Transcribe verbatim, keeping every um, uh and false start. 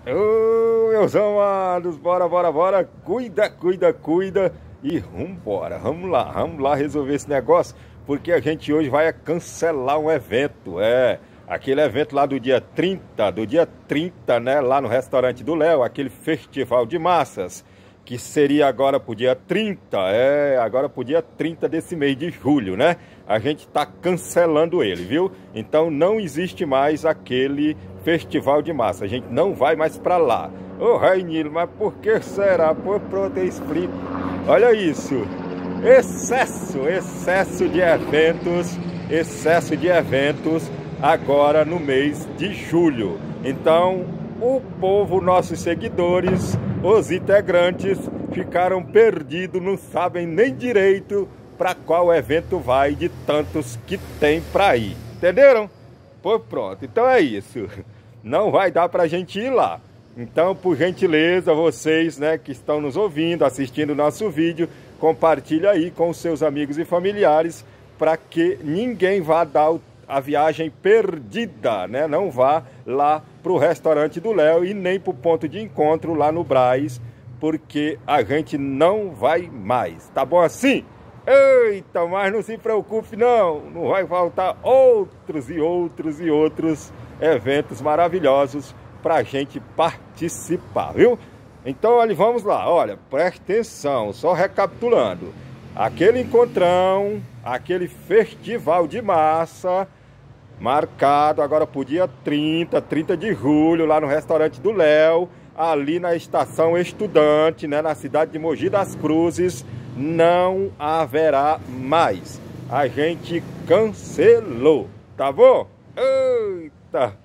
Ô, meus amados, bora, bora, bora, cuida, cuida, cuida e vambora, vamos lá, vamos lá resolver esse negócio, porque a gente hoje vai cancelar um evento, é, aquele evento lá do dia trinta, do dia trinta, né, lá no restaurante do Léo, aquele festival de massas, que seria agora pro dia trinta, é, agora pro dia trinta desse mês de julho, né? A gente tá cancelando ele, viu? Então não existe mais aquele festival de massa, a gente não vai mais para lá. Ô Rainilo, mas por que será? Pô, pronto, eu explico. Olha isso, excesso, excesso de eventos, excesso de eventos agora no mês de julho. Então o povo, nossos seguidores, os integrantes ficaram perdidos, não sabem nem direito para qual evento vai de tantos que tem para ir. Entenderam? Pois pronto, então é isso. Não vai dar para a gente ir lá. Então, por gentileza, vocês, né, que estão nos ouvindo, assistindo o nosso vídeo, compartilhe aí com os seus amigos e familiares para que ninguém vá dar o a viagem perdida, né? Não vá lá pro restaurante do Léo e nem pro ponto de encontro lá no Brás, porque a gente não vai mais. Tá bom assim? Eita, mas não se preocupe não, não vai faltar outros e outros e outros eventos maravilhosos pra gente participar, viu? Então, olha, vamos lá, olha, preste atenção, só recapitulando. Aquele encontrão, aquele festival de massa, marcado agora para o dia trinta, trinta de julho, lá no restaurante do Léo, ali na estação Estudante, né, na cidade de Mogi das Cruzes, não haverá mais. A gente cancelou, tá bom? Eita!